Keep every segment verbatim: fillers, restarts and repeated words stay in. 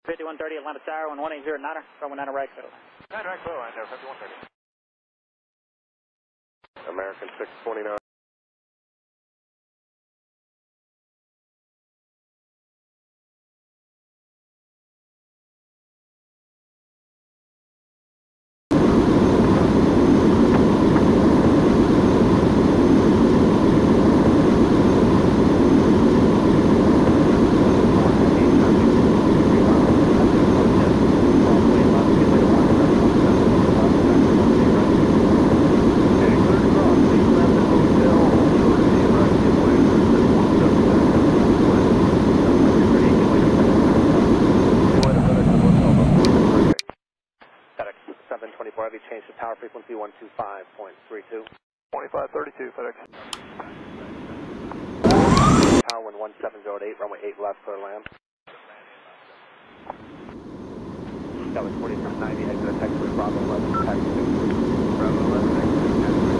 fifty-one thirty Atlanta Tower, one one eight zero niner, runway niner right clear. nine right clear, line there, fifty-one thirty. American six twenty-nine. Heavy change to tower frequency one two five point three two. twenty-five thirty-two, FedEx. Tower one one seven zero eight, runway eight left for land. That was forty-six ninety, exit taxiway Bravo eleven, taxiway. Bravo eleven, exit taxiway.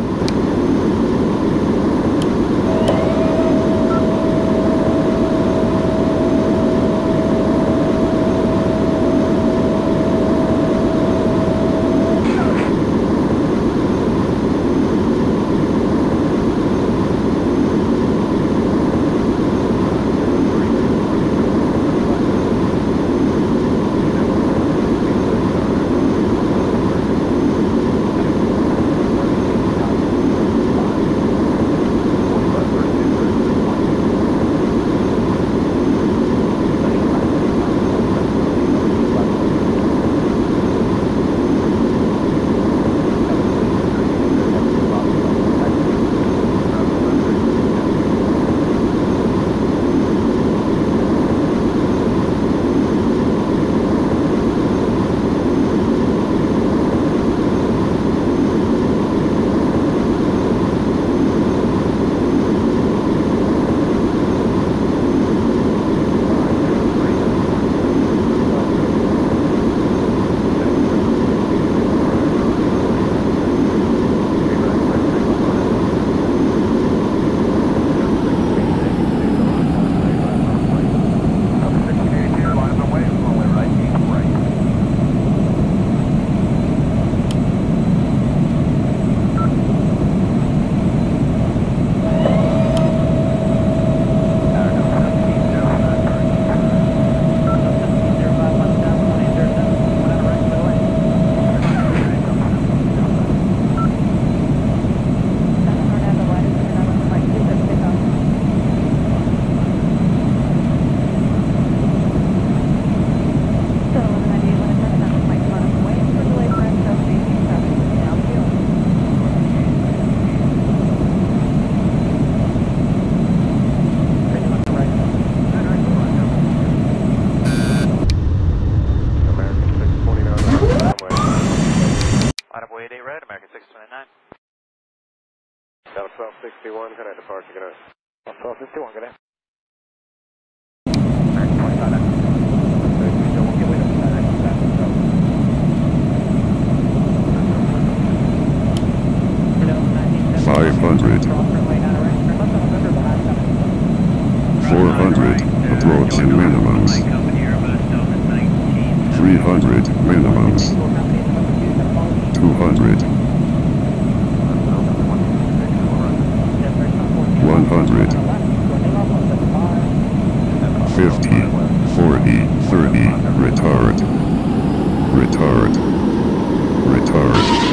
Now twelve sixty-one, good night, departure, good night. twelve sixty-one, good night. Five hundred. Four hundred, approaching minimums. Three hundred, minimums. Two hundred. One hundred. Fifty, forty, thirty, retard. Retard. Retard.